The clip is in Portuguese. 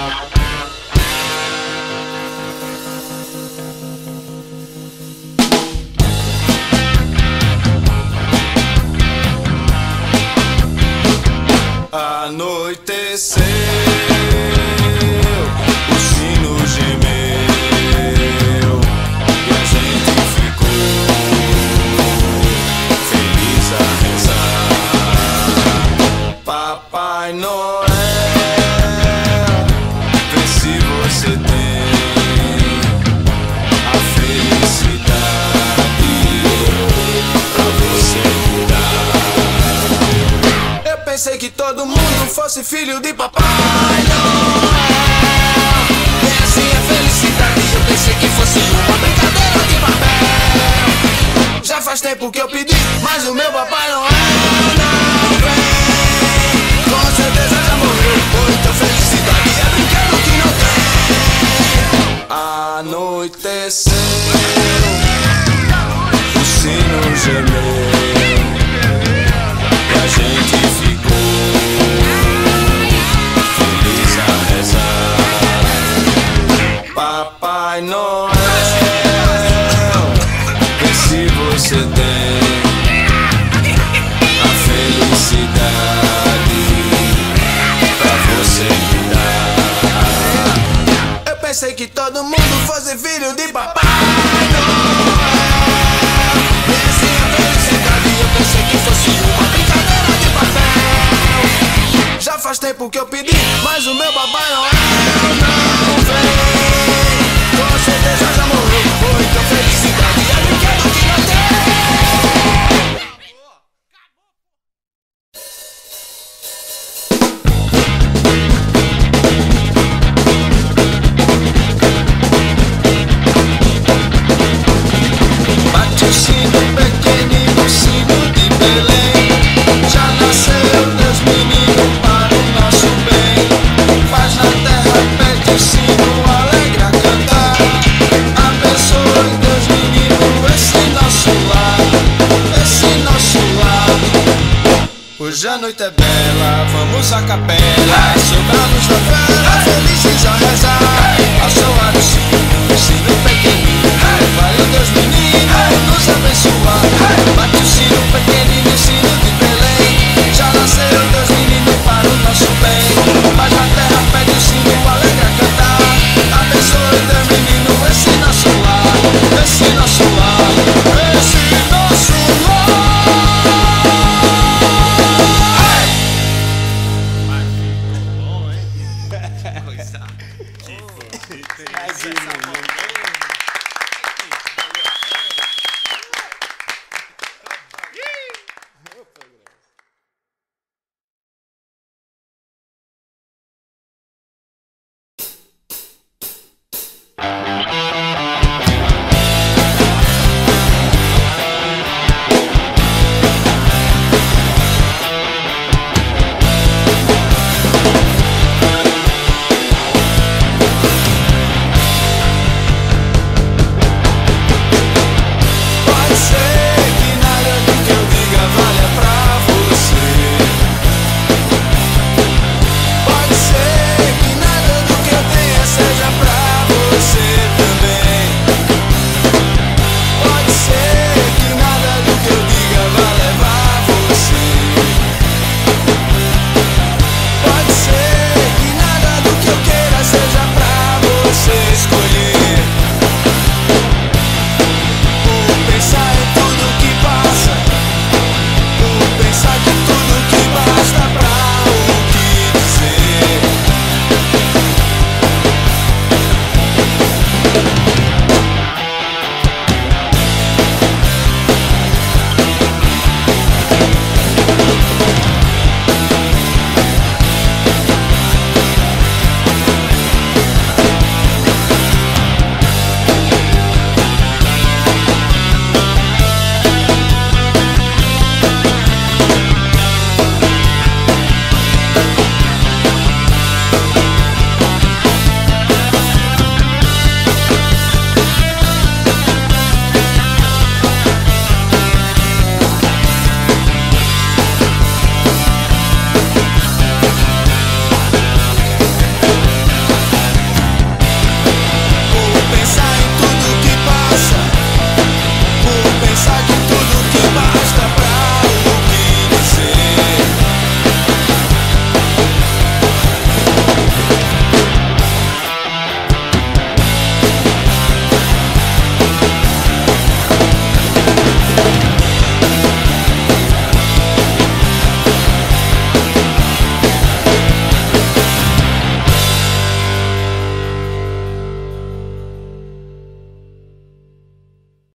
Anoiteceu, o sino gemeu e a gente ficou feliz a rezar. Papai Noel, vê se você tem a felicidade pra você me dar. Eu pensei que todo mundo fosse filho de Papai Noel. E assim a felicidade. Eu pensei que fosse uma brincadeira de papel. Já faz tempo que eu pedi, mas o meu Papai Noel não vem. Com certeza já morreu. Muita felicidade é brinquedo que não tem. Anoiteceu, o sino gemeu e a gente ficou feliz a rezar. Papai Noel, vê se você tem a felicidade pra você me dar. Eu pensei que todo mundo fosse filho de Papai Noel. E assim a felicidade. Eu pensei que fosse uma brincadeira de papel. Já faz tempo que eu pedi, mas o meu Papai Noel não vem. Com certeza já morreu. Muita felicidade é brinquedo que não tem. Bate o sino pequenino, o sino de Belém. Já nasceu Deus menino para o nosso bem. Paz na terra, pede o sino alegre a cantar. Abençoe Deus menino esse nosso lar, esse nosso lar. Hoje a noite é bela, vamos à capela, sobrados da vela, felizes a rezar. Ao soar o sino pequenino, vai o Deus menino nos abençoar. Bate o sino pequenino, o sino de Belém. Já nasceu Deus menino para o nosso bem. Mas na terra pede o sino alegre a cantar. Abençoe Deus menino esse nosso lar, esse nosso lar, esse nosso lar. Coisa.